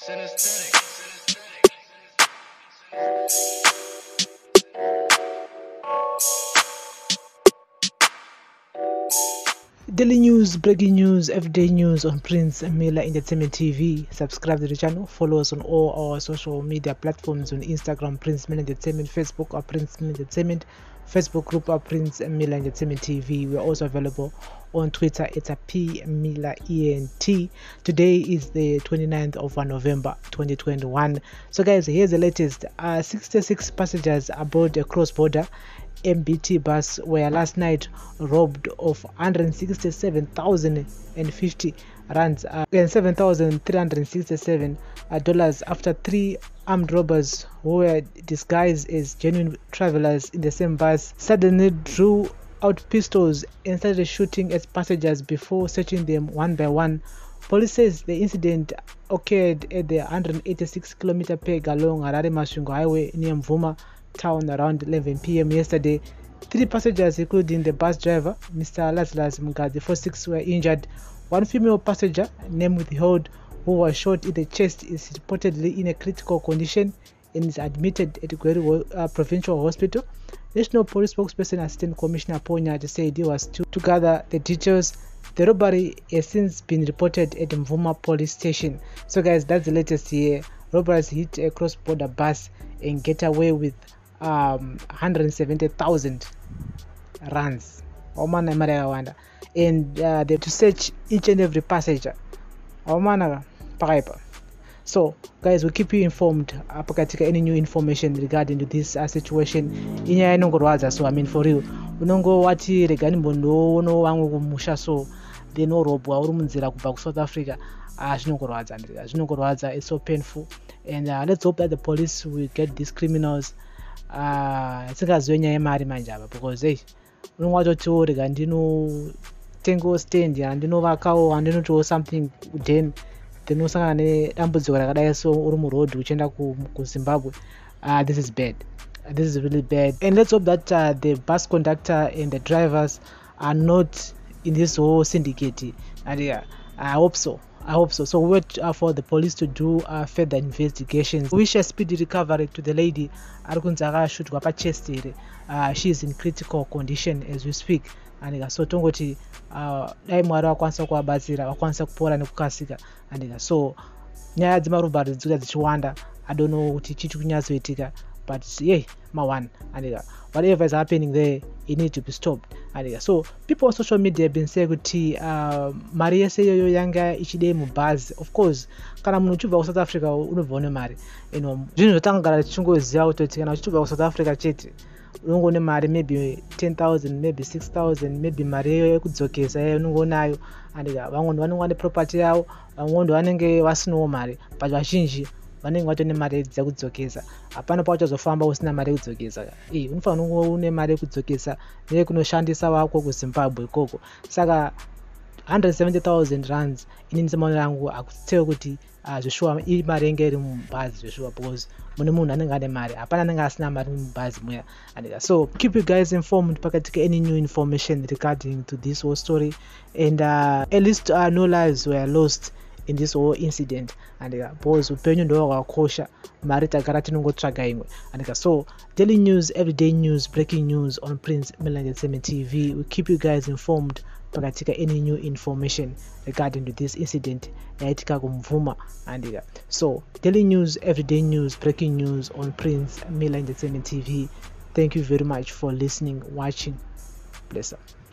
Synesthetic. Daily news, breaking news, everyday news on Prince Miller Entertainment TV. Subscribe to the channel, follow us on all our social media platforms on Instagram, Prince Miller Entertainment, Facebook, or Prince Miller Entertainment, Facebook group, or Prince Miller Entertainment TV. We are also available on Twitter. It's a P Miller ENT. Today is the 29th of November 2021. So guys, here's the latest. 66 passengers aboard a cross-border MBT bus were last night robbed of 167,050 rands and $7,367 after three armed robbers who were disguised as genuine travelers in the same bus suddenly drew out pistols and started shooting at passengers before searching them one by one. Police says the incident occurred at the 186km peg along Harare Masvingo Highway near Mvuma town around 11 p.m. yesterday. 3 passengers, including the bus driver, Mr. Lazarus Mugadi, 46, were injured. One female passenger, name withheld, who was shot in the chest, is reportedly in a critical condition and is admitted at Gweru Provincial Hospital. National Police spokesperson Assistant Commissioner Ponya said he was to gather the details. The robbery has since been reported at Mvuma police station. So guys, that's the latest here. Robbers hit a cross-border bus and get away with 170,000 rands, and they to search each and every passenger. So guys, we'll keep you informed apakatika any new information regarding to this situation. Inyaya inongorwadza, so I mean for real unongo wati regani mbondo uno wangu kumusha so then orobwa uri munzira kubva ku South Africa. Zvinongorwadza, it's so painful, and let's hope that the police will get these criminals. Singazwe nyaya yemari manje apa, because hey, unongwatoti rega ndinotenga stand andinovakawo andinotiwo something then ndinosangana nedambudziko rakadai so uri muroad uchienda kuZimbabwe. This is bad. This is really bad, and let's hope that the bus conductor and the drivers are not in this whole syndicate. And yeah, I hope so. So we wait for the police to do further investigations. We wish a speedy recovery to the lady. She is in critical condition as we speak. And so tongoti dai mwari wakwanisa kuvabatsira wakwanisa kupora nekukasika. And so nyaya dzemarubhari dzikuita dzichiwanda. I don't know kuti chichi kunyatsoitika, but yeah, mawan. And whatever is happening there, it needs to be stopped. And so people on social media have been saying kuti mari yese yoyo yanga ichide mubhazi. Of course, kana munhu uchibva ku South Africa unobva une mari. Zvinhu zvotangagara tichingooziva kutoti kana uchibva ku South Africa chete unongoone mari maybe 10,000, maybe 6,000, maybe mari yekudzokesa unongonayo. And vamwe vanenge vane property yavo, vamwe vanenge vasinawo mari, but vazhinji vanenge vatone mari dzekudzokesa. Hapana pauchazofamba usina mari yekudzokesa. Unofanira kunge une mari yekudzokesa nekunoshandisa wako kuZimbabwe ikoko. Saka 170,000 rands inini semaonero angu akutewe kuti zveshuwa imari yenge iri mubhazi zveshuwa, because mune munhu anenge ane mari, hapana anenge asina mari mubhazi muya. So keep you guys informed pakatika any new information regarding to this whole story, and at least no lives were lost in this whole incident. And because upenyu ndo hwakakosha, mari tagara tinongotsvaga imwe. And so daily news, everyday news, breaking news on Prince Miller Entertainment TV. We keep you guys informed pakatika any new information regarding to this incident yaitika kumvuma. And so daily news, everyday news, breaking news on Prince Miller Entertainment TV. Thank you very much for listening, watching. Bless up.